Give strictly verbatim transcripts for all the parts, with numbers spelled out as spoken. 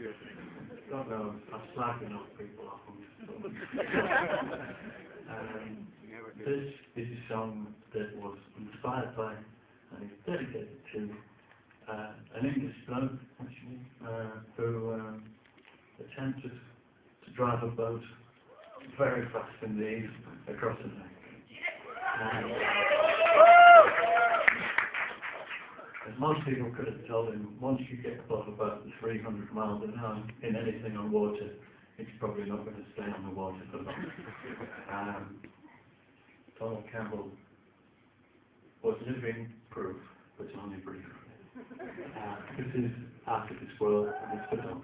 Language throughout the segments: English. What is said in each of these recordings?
don't know, I'm slagging off people off them. um, this is a song that was inspired by and is dedicated to uh, an English bloke, actually, uh, who um, attempted to drive a boat very fast indeed across the lake. Um, As most people could have told him, once you get above about three hundred miles an hour in anything on water, it's probably not going to stay on the water for long. um, Donald Campbell was living proof, but only brief. Uh, this is After This World, and it's for Donald.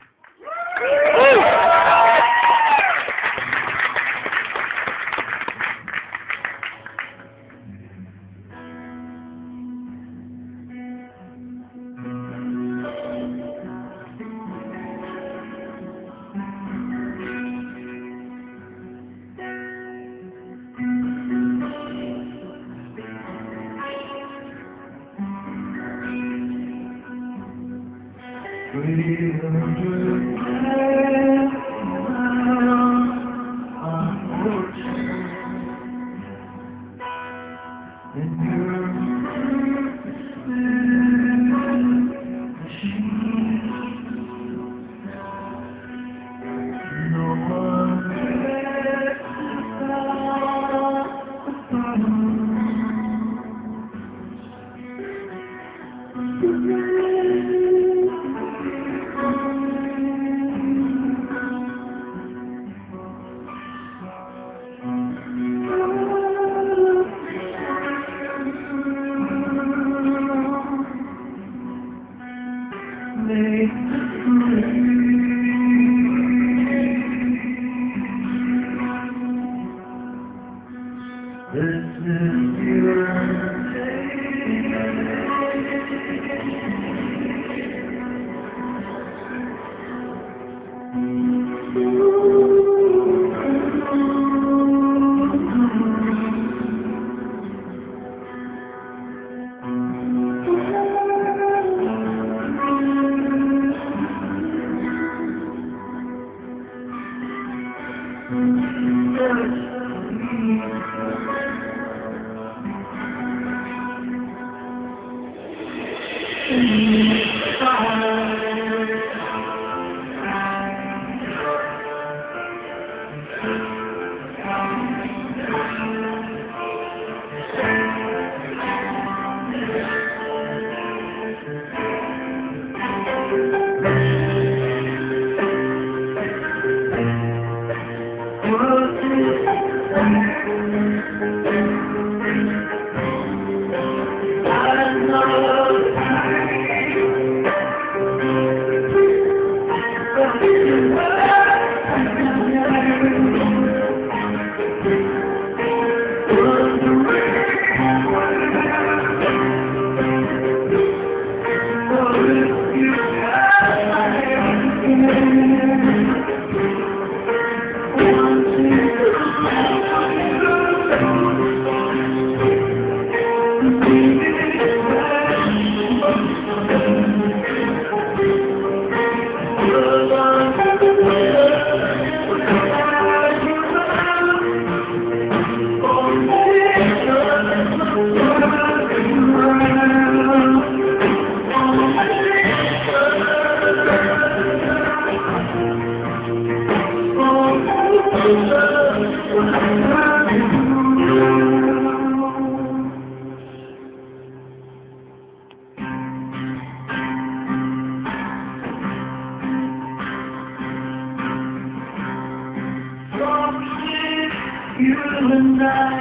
You and I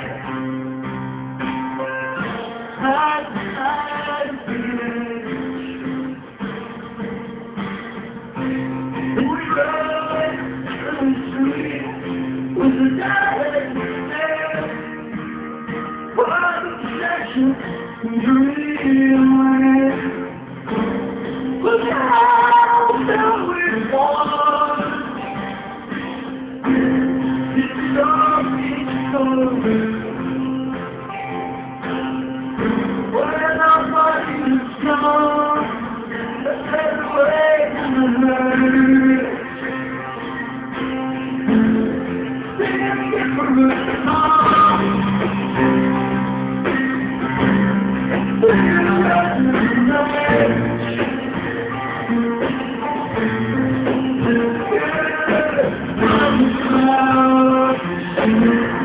side by side again. And we rode through the street with the darkness there. What obsession and dream. But now that we're gone, it's all when our body is gone, let's away and learn. Thank you.